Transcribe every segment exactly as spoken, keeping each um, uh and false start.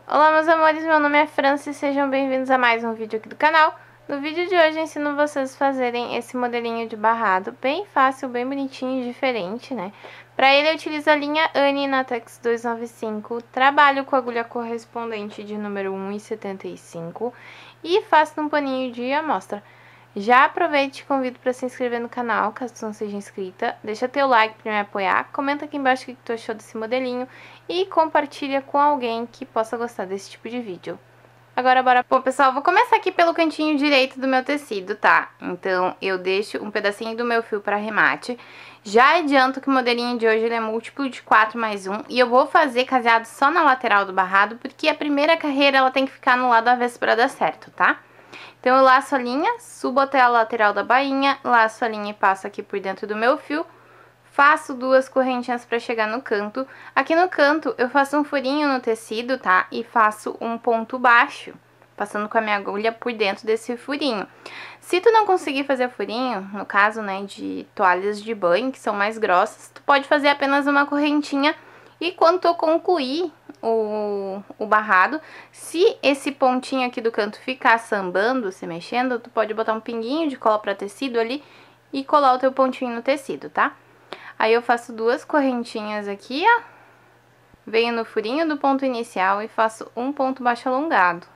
Olá meus amores, meu nome é Francis, sejam bem-vindos a mais um vídeo aqui do canal. No vídeo de hoje eu ensino vocês a fazerem esse modelinho de barrado, bem fácil, bem bonitinho e diferente, né? Para ele eu utilizo a linha Annie Natex duzentos e noventa e cinco, trabalho com agulha correspondente de número um e setenta e cinco e faço num paninho de amostra. Já aproveite e te convido para se inscrever no canal, caso tu não seja inscrita. Deixa teu like para me apoiar, comenta aqui embaixo o que tu achou desse modelinho e compartilha com alguém que possa gostar desse tipo de vídeo. Agora bora... Bom, pessoal, vou começar aqui pelo cantinho direito do meu tecido, tá? Então, eu deixo um pedacinho do meu fio para arremate. Já adianto que o modelinho de hoje ele é múltiplo de quatro mais um. E eu vou fazer caseado só na lateral do barrado, porque a primeira carreira ela tem que ficar no lado avesso para dar certo, tá? Então, eu laço a linha, subo até a lateral da bainha, laço a linha e passo aqui por dentro do meu fio. Faço duas correntinhas para chegar no canto. Aqui no canto, eu faço um furinho no tecido, tá? E faço um ponto baixo, passando com a minha agulha por dentro desse furinho. Se tu não conseguir fazer furinho, no caso, né, de toalhas de banho, que são mais grossas, tu pode fazer apenas uma correntinha. E quando tu concluir o, o barrado, se esse pontinho aqui do canto ficar sambando, se mexendo, tu pode botar um pinguinho de cola para tecido ali e colar o teu pontinho no tecido, tá? Aí eu faço duas correntinhas aqui, ó. Venho no furinho do ponto inicial e faço um ponto baixo alongado.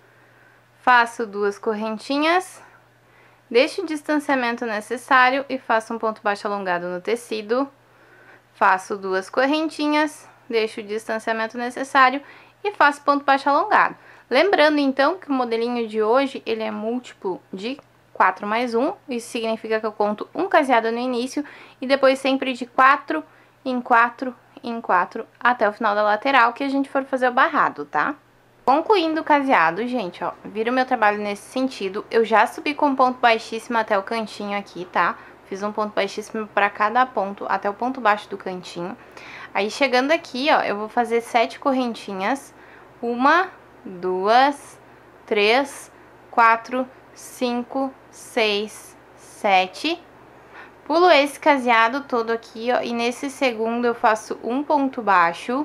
Faço duas correntinhas, deixo o distanciamento necessário e faço um ponto baixo alongado no tecido. Faço duas correntinhas, deixo o distanciamento necessário e faço ponto baixo alongado. Lembrando, então, que o modelinho de hoje, ele é múltiplo de quatro mais um, isso significa que eu conto um caseado no início e depois sempre de quatro em quatro em quatro até o final da lateral que a gente for fazer o barrado, tá? Concluindo o caseado, gente, ó, vira o meu trabalho nesse sentido. Eu já subi com um ponto baixíssimo até o cantinho aqui, tá? Fiz um ponto baixíssimo para cada ponto, até o ponto baixo do cantinho. Aí, chegando aqui, ó, eu vou fazer sete correntinhas. Uma, duas, três, quatro, cinco, seis, sete. Pulo esse caseado todo aqui, ó, e nesse segundo eu faço um ponto baixo.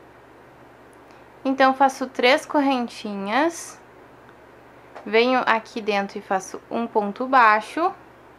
Então, faço três correntinhas. Venho aqui dentro e faço um ponto baixo.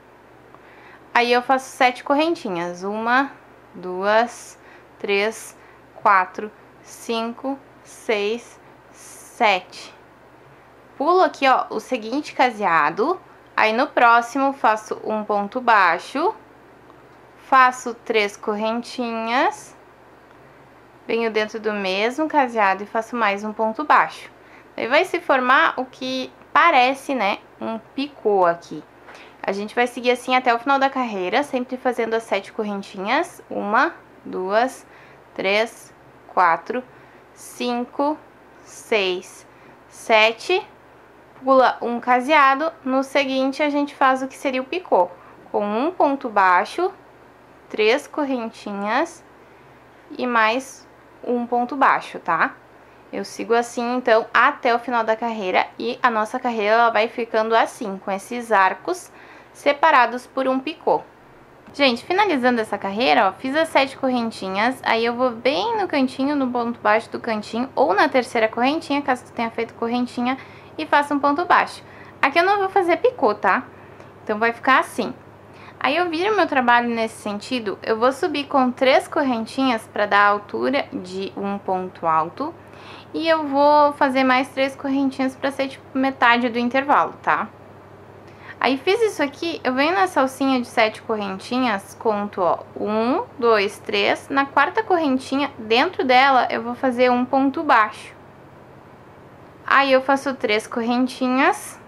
Aí, eu faço sete correntinhas. Uma, duas, três, quatro, cinco, seis, sete. Pulo aqui, ó, o seguinte caseado. Aí, no próximo, faço um ponto baixo. Faço três correntinhas. Venho dentro do mesmo caseado e faço mais um ponto baixo. Aí, vai se formar o que parece, né, um picô aqui. A gente vai seguir assim até o final da carreira, sempre fazendo as sete correntinhas. Uma, duas, três, quatro, cinco, seis, sete. Pula um caseado. No seguinte, a gente faz o que seria o picô. Com um ponto baixo, três correntinhas e mais um ponto baixo, tá? Eu sigo assim, então, até o final da carreira. E a nossa carreira, ela vai ficando assim, com esses arcos separados por um picô. Gente, finalizando essa carreira, ó, fiz as sete correntinhas, aí eu vou bem no cantinho, no ponto baixo do cantinho, ou na terceira correntinha, caso tu tenha feito correntinha, e faço um ponto baixo. Aqui eu não vou fazer picô, tá? Então, vai ficar assim. Aí, eu viro meu trabalho nesse sentido, eu vou subir com três correntinhas para dar a altura de um ponto alto, e eu vou fazer mais três correntinhas para ser, tipo, metade do intervalo, tá? Aí, fiz isso aqui, eu venho nessa alcinha de sete correntinhas, conto, ó, um, dois, três. Na quarta correntinha, dentro dela, eu vou fazer um ponto baixo. Aí, eu faço três correntinhas.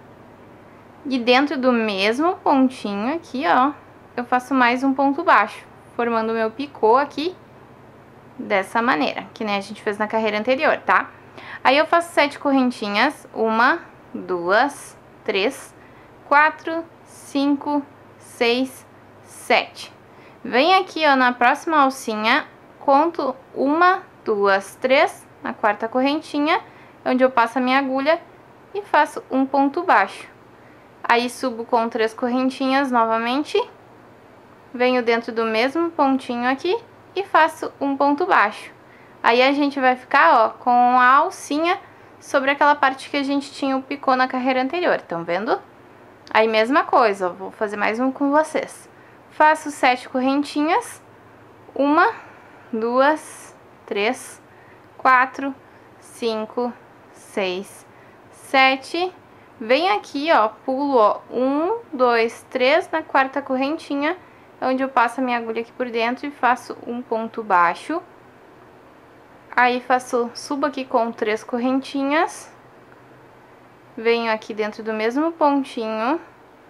E dentro do mesmo pontinho aqui, ó, eu faço mais um ponto baixo, formando o meu picô aqui, dessa maneira, que nem a gente fez na carreira anterior, tá? Aí, eu faço sete correntinhas, uma, duas, três, quatro, cinco, seis, sete. Vem aqui, ó, na próxima alcinha, conto uma, duas, três, na quarta correntinha, onde eu passo a minha agulha e faço um ponto baixo. Aí, subo com três correntinhas novamente, venho dentro do mesmo pontinho aqui e faço um ponto baixo. Aí a gente vai ficar, ó, com a alcinha sobre aquela parte que a gente tinha o picô na carreira anterior, estão vendo? Aí mesma coisa, ó, vou fazer mais um com vocês. Faço sete correntinhas, uma, duas, três, quatro, cinco, seis, sete. Vem aqui, ó, pulo, ó, um, dois, três, na quarta correntinha, onde eu passo a minha agulha aqui por dentro e faço um ponto baixo. Aí faço, subo aqui com três correntinhas, venho aqui dentro do mesmo pontinho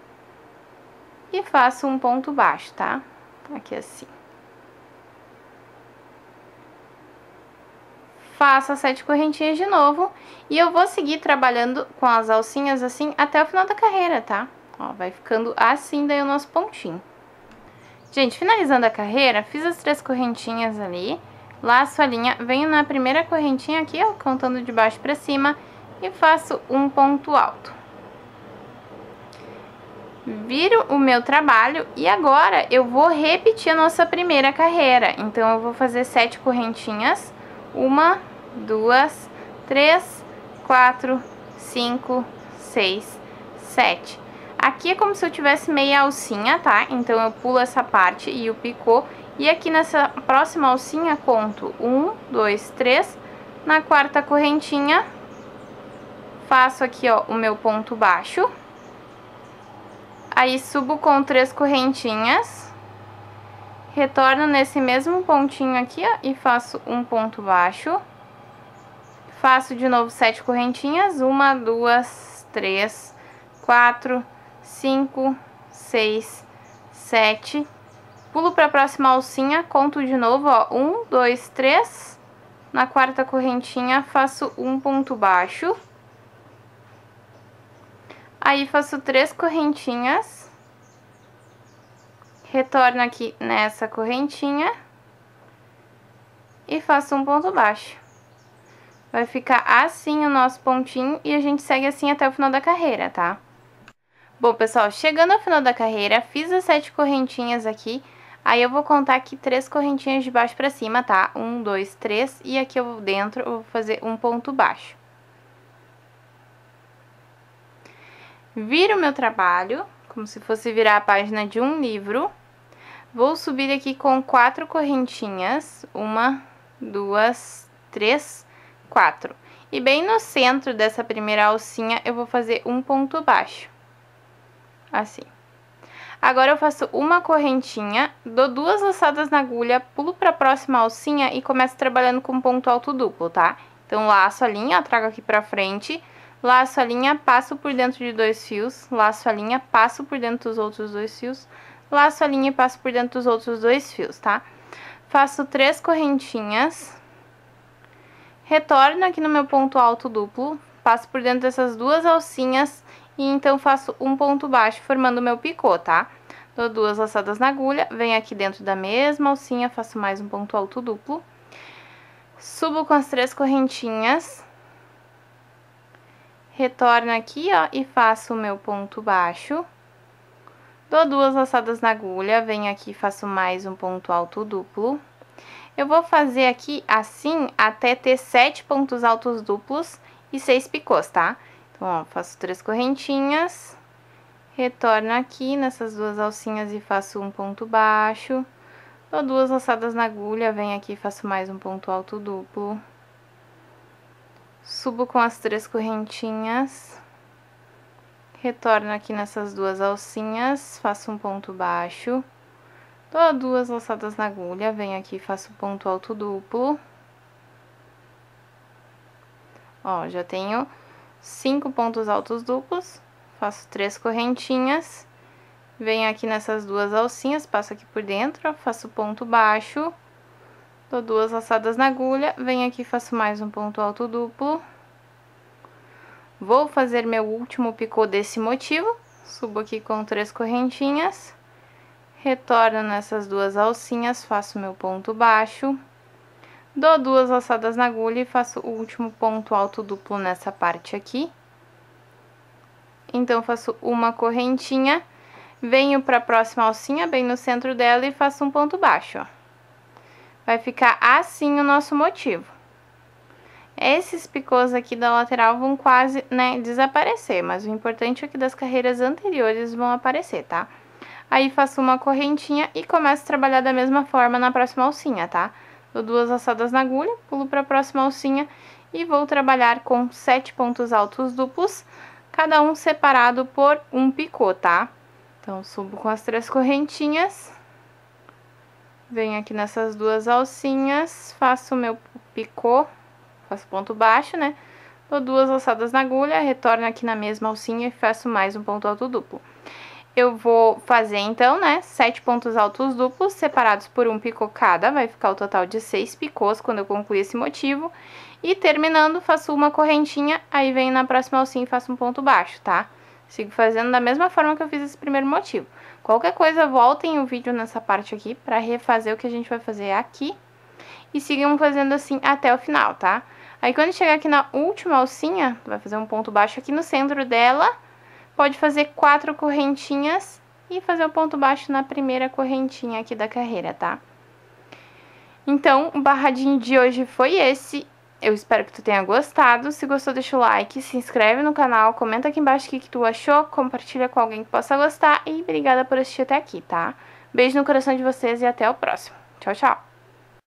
e faço um ponto baixo, tá? Aqui assim. Faço as sete correntinhas de novo e eu vou seguir trabalhando com as alcinhas assim até o final da carreira, tá? Ó, vai ficando assim daí o nosso pontinho. Gente, finalizando a carreira, fiz as três correntinhas ali, laço a linha, venho na primeira correntinha aqui, ó, contando de baixo pra cima e faço um ponto alto. Viro o meu trabalho e agora eu vou repetir a nossa primeira carreira. Então, eu vou fazer sete correntinhas, uma, duas, três, quatro, cinco, seis, sete. Aqui é como se eu tivesse meia alcinha, tá? Então, eu pulo essa parte e o picô. E aqui nessa próxima alcinha, conto um, dois, três. Na quarta correntinha, faço aqui, ó, o meu ponto baixo. Aí, subo com três correntinhas. Retorno nesse mesmo pontinho aqui, ó, e faço um ponto baixo. Faço de novo sete correntinhas. Uma, duas, três, quatro, cinco, seis, sete. Pulo para a próxima alcinha, conto de novo, ó, um, dois, três. Na quarta correntinha, faço um ponto baixo. Aí, faço três correntinhas. Retorno aqui nessa correntinha. E faço um ponto baixo. Vai ficar assim o nosso pontinho e a gente segue assim até o final da carreira, tá? Bom, pessoal, chegando ao final da carreira, fiz as sete correntinhas aqui. Aí, eu vou contar aqui três correntinhas de baixo pra cima, tá? Um, dois, três. E aqui eu dentro eu vou fazer um ponto baixo. Viro o meu trabalho, como se fosse virar a página de um livro. Vou subir aqui com quatro correntinhas. Uma, duas, três, quatro. E bem no centro dessa primeira alcinha, eu vou fazer um ponto baixo. Assim. Agora, eu faço uma correntinha, dou duas laçadas na agulha, pulo para a próxima alcinha e começo trabalhando com ponto alto duplo, tá? Então, laço a linha, trago aqui pra frente, laço a linha, passo por dentro de dois fios, laço a linha, passo por dentro dos outros dois fios, laço a linha e passo por dentro dos outros dois fios, tá? Faço três correntinhas, retorno aqui no meu ponto alto duplo, passo por dentro dessas duas alcinhas e então faço um ponto baixo formando o meu picô, tá? Dou duas laçadas na agulha, venho aqui dentro da mesma alcinha, faço mais um ponto alto duplo. Subo com as três correntinhas. Retorno aqui, ó, e faço o meu ponto baixo. Dou duas laçadas na agulha, venho aqui e faço mais um ponto alto duplo. Eu vou fazer aqui assim até ter sete pontos altos duplos e seis picôs, tá? Então, ó, faço três correntinhas, retorno aqui nessas duas alcinhas e faço um ponto baixo. Dou duas laçadas na agulha, venho aqui e faço mais um ponto alto duplo. Subo com as três correntinhas. Retorno aqui nessas duas alcinhas, faço um ponto baixo. Dou duas laçadas na agulha, venho aqui e faço ponto alto duplo. Ó, já tenho cinco pontos altos duplos, faço três correntinhas, venho aqui nessas duas alcinhas, passo aqui por dentro, faço ponto baixo, dou duas laçadas na agulha, venho aqui e faço mais um ponto alto duplo. Vou fazer meu último picô desse motivo, subo aqui com três correntinhas, retorno nessas duas alcinhas, faço meu ponto baixo. Dou duas laçadas na agulha e faço o último ponto alto duplo nessa parte aqui. Então, faço uma correntinha, venho para a próxima alcinha, bem no centro dela, e faço um ponto baixo, ó. vai ficar assim o nosso motivo. Esses picôs aqui da lateral vão quase, né, desaparecer, mas o importante é que das carreiras anteriores vão aparecer, tá? Aí faço uma correntinha e começo a trabalhar da mesma forma na próxima alcinha, tá? Dou duas laçadas na agulha, pulo para a próxima alcinha e vou trabalhar com sete pontos altos duplos, cada um separado por um picô, tá? Então, subo com as três correntinhas, venho aqui nessas duas alcinhas, faço o meu picô, faço ponto baixo, né? Dou duas laçadas na agulha, retorno aqui na mesma alcinha e faço mais um ponto alto duplo. Eu vou fazer, então, né, sete pontos altos duplos, separados por um picô cada, vai ficar o total de seis picôs quando eu concluir esse motivo. E terminando, faço uma correntinha, aí venho na próxima alcinha e faço um ponto baixo, tá? Sigo fazendo da mesma forma que eu fiz esse primeiro motivo. Qualquer coisa, voltem o vídeo nessa parte aqui pra refazer o que a gente vai fazer aqui. E sigam fazendo assim até o final, tá? Aí, quando chegar aqui na última alcinha, vai fazer um ponto baixo aqui no centro dela. Pode fazer quatro correntinhas e fazer o ponto baixo na primeira correntinha aqui da carreira, tá? Então, o barradinho de hoje foi esse. Eu espero que tu tenha gostado. Se gostou, deixa o like, se inscreve no canal, comenta aqui embaixo o que, que tu achou, compartilha com alguém que possa gostar e obrigada por assistir até aqui, tá? Beijo no coração de vocês e até o próximo. Tchau, tchau!